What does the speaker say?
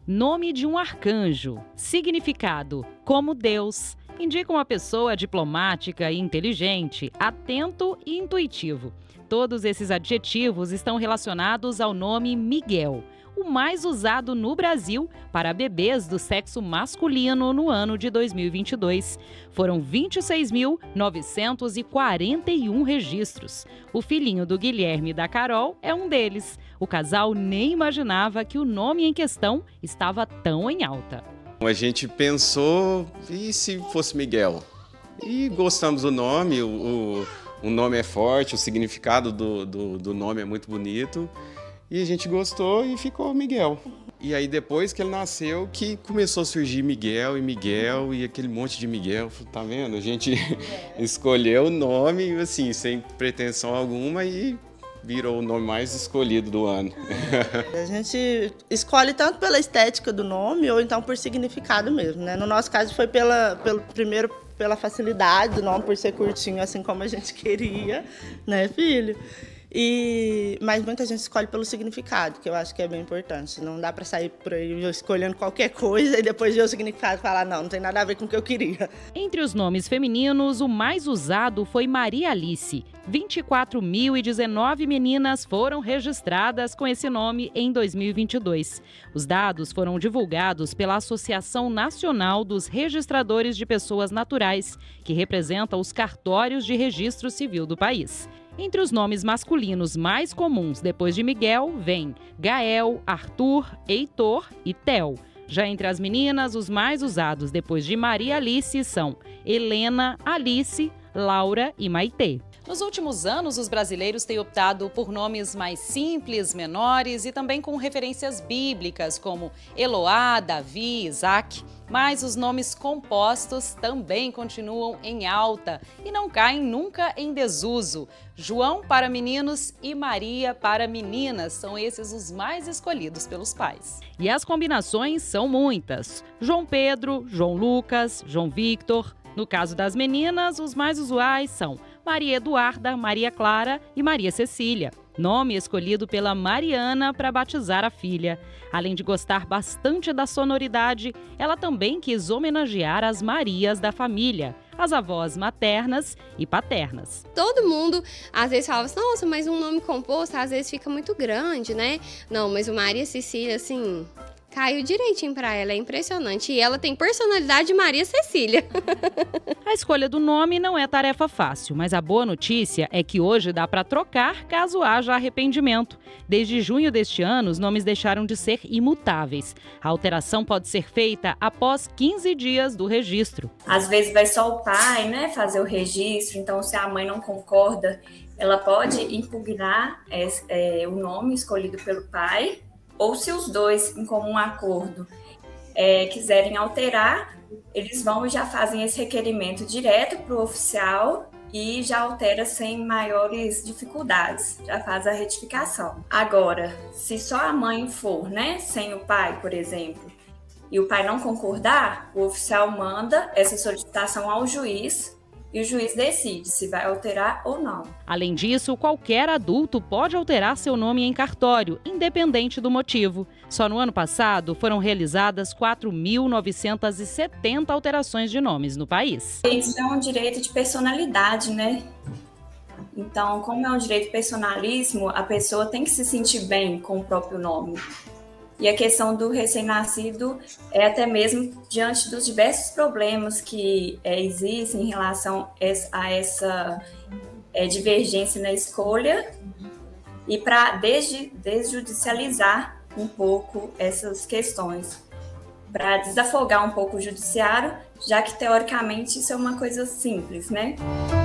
Nome de um arcanjo. Significado: como Deus. Indica uma pessoa diplomática e inteligente, atento e intuitivo. Todos esses adjetivos estão relacionados ao nome Miguel, o mais usado no Brasil para bebês do sexo masculino no ano de 2022. Foram 26.941 registros. O filhinho do Guilherme e da Carol é um deles. O casal nem imaginava que o nome em questão estava tão em alta. A gente pensou, e se fosse Miguel? E gostamos do nome, o nome é forte, o significado do nome é muito bonito. E a gente gostou e ficou Miguel. E aí depois que ele nasceu, que começou a surgir Miguel e aquele monte de Miguel. Tá vendo? A gente escolheu o nome, assim, sem pretensão alguma e virou o nome mais escolhido do ano. A gente escolhe tanto pela estética do nome ou então por significado mesmo, né? No nosso caso foi primeiro pela facilidade do nome, por ser curtinho, assim como a gente queria, né, filho? Mas muita gente escolhe pelo significado, que eu acho que é bem importante. Não dá para sair por aí escolhendo qualquer coisa e depois ver o significado e falar, não tem nada a ver com o que eu queria. Entre os nomes femininos, o mais usado foi Maria Alice. 24.019 meninas foram registradas com esse nome em 2022. Os dados foram divulgados pela Associação Nacional dos Registradores de Pessoas Naturais, que representa os cartórios de registro civil do país. Entre os nomes masculinos mais comuns depois de Miguel, vem Gael, Arthur, Heitor e Theo. Já entre as meninas, os mais usados depois de Maria Alice são Helena, Alice, Laura e Maitê. Nos últimos anos, os brasileiros têm optado por nomes mais simples, menores e também com referências bíblicas, como Eloá, Davi, Isaac. Mas os nomes compostos também continuam em alta e não caem nunca em desuso. João para meninos e Maria para meninas são esses os mais escolhidos pelos pais. E as combinações são muitas. João Pedro, João Lucas, João Victor. No caso das meninas, os mais usuais são Maria Eduarda, Maria Clara e Maria Cecília. Nome escolhido pela Mariana para batizar a filha. Além de gostar bastante da sonoridade, ela também quis homenagear as Marias da família, as avós maternas e paternas. Todo mundo às vezes fala assim, nossa, mas um nome composto às vezes fica muito grande, né? Não, mas o Maria Cecília, assim, caiu direitinho para ela, é impressionante. E ela tem personalidade de Maria Cecília. A escolha do nome não é tarefa fácil, mas a boa notícia é que hoje dá para trocar caso haja arrependimento. Desde junho deste ano, os nomes deixaram de ser imutáveis. A alteração pode ser feita após 15 dias do registro. Às vezes vai só o pai, né, fazer o registro, então se a mãe não concorda, ela pode impugnar o nome escolhido pelo pai. Ou se os dois, em comum acordo, quiserem alterar, eles vão e já fazem esse requerimento direto para o oficial e já altera sem maiores dificuldades, já faz a retificação. Agora, se só a mãe for, né, sem o pai, por exemplo, e o pai não concordar, o oficial manda essa solicitação ao juiz e o juiz decide se vai alterar ou não. Além disso, qualquer adulto pode alterar seu nome em cartório, independente do motivo. Só no ano passado foram realizadas 4.970 alterações de nomes no país. Isso é um direito de personalidade, né? Então, como é um direito personalíssimo, a pessoa tem que se sentir bem com o próprio nome. E a questão do recém-nascido é até mesmo diante dos diversos problemas que existem em relação a essa divergência na escolha e para desjudicializar um pouco essas questões, para desafogar um pouco o judiciário, já que teoricamente isso é uma coisa simples, né?